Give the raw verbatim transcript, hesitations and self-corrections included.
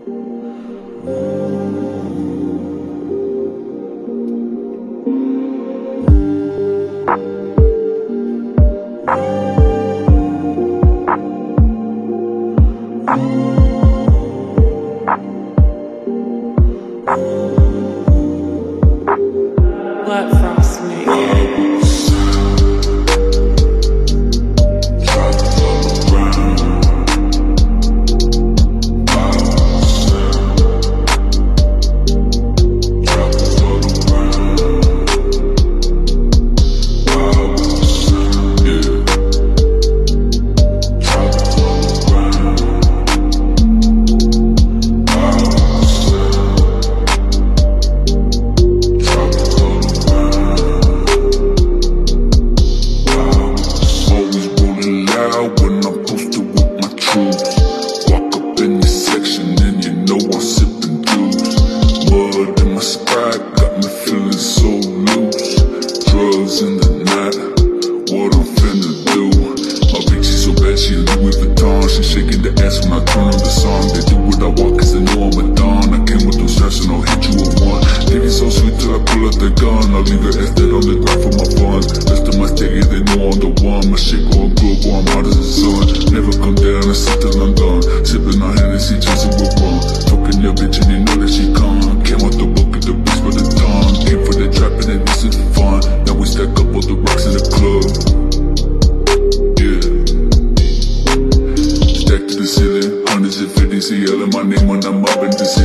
Black Frost made. When I'm posted with my troops, walk up in this section and you know I'm sipping juice. Mud in my Sprite got me feeling so loose. Drugs in the night, what I'm finna do? My bitch, she so bad, she Louis Vuitton. She shaking the ass when I turn on the song. They do what I want cause they know I'm a don. I came with those straps and I'll hit you with one. Think it's so sweet till I pull out the gun. I'll leave her ass dead on the ground for my funds. Rest of my sticky, they know I'm the one. My shit going global, I'm hot as the sun. Never come down, I sit till I'm done. Sipping on Hennessy, chasing with rum. Fucking your bitch and you know that she come. Came out the book at the beast for the tongue. Came for the trap and then this is fun. Now we stack up all the rocks in the club. Yeah. Stack to the ceiling, hundreds and fifties, yelling my name when I'm up in this